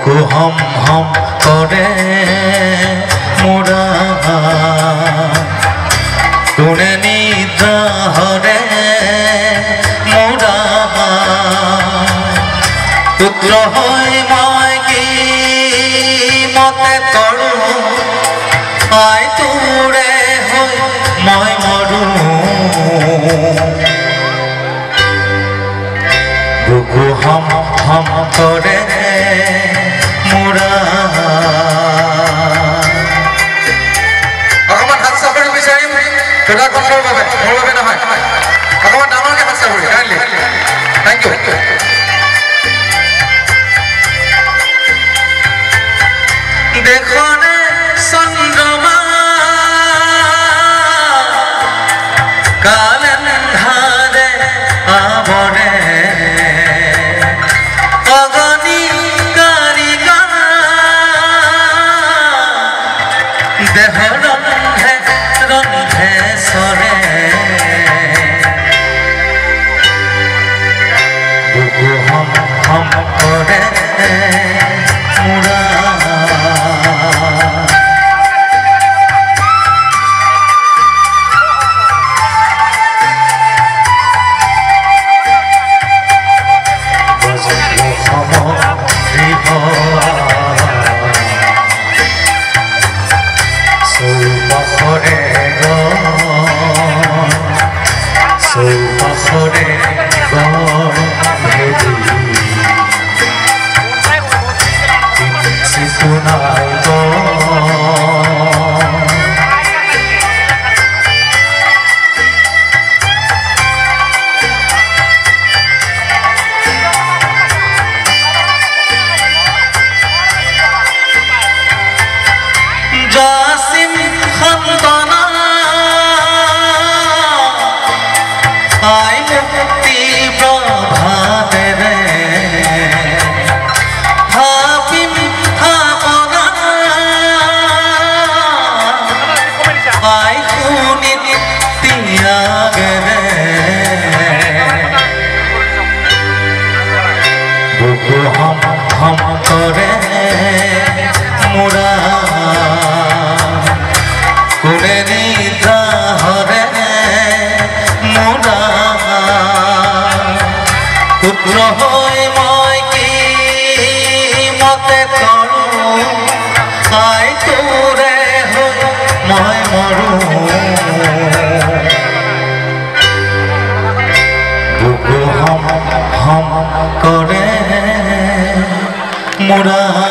বুকু হম হম করে মোরা কোনে নিদ্রা হরে মোরা পুত্র হয় মই কি মতে তৰু আই তোৰে হয় মই মৰু বুকু হম হম করে মোরা অকমান হাত চাপৰি বিচাৰিম দুটা কণ্ঠৰ বাবে মোৰ বাবে নহয় অকমান ডাঙৰকে হাত চাপৰি কাইণ্ডলি থেংক ইউ দেখনে চন্দ্ৰমা কালেন্ধাৰে আৱৰে অগণি কাৰিকা দেহ ৰন্ধে ৰন্ধে চৰে বুকু হম হম কৰে মোৰা চৌপাশৰে গড় ভেদি চিকুনাই জাসিম খানদানা আই মুক্তি প্রভাতে রে হাফিম হাপনা আই খুনিত তিয়াগে রে বুকু হম হম করে মোরা কোনে নিদ্রা হরে মোরা পুত্র হয় মই কি মতে তৰু আই তোৰে হয় মই মৰু বুকু হম হম কৰে মোৰা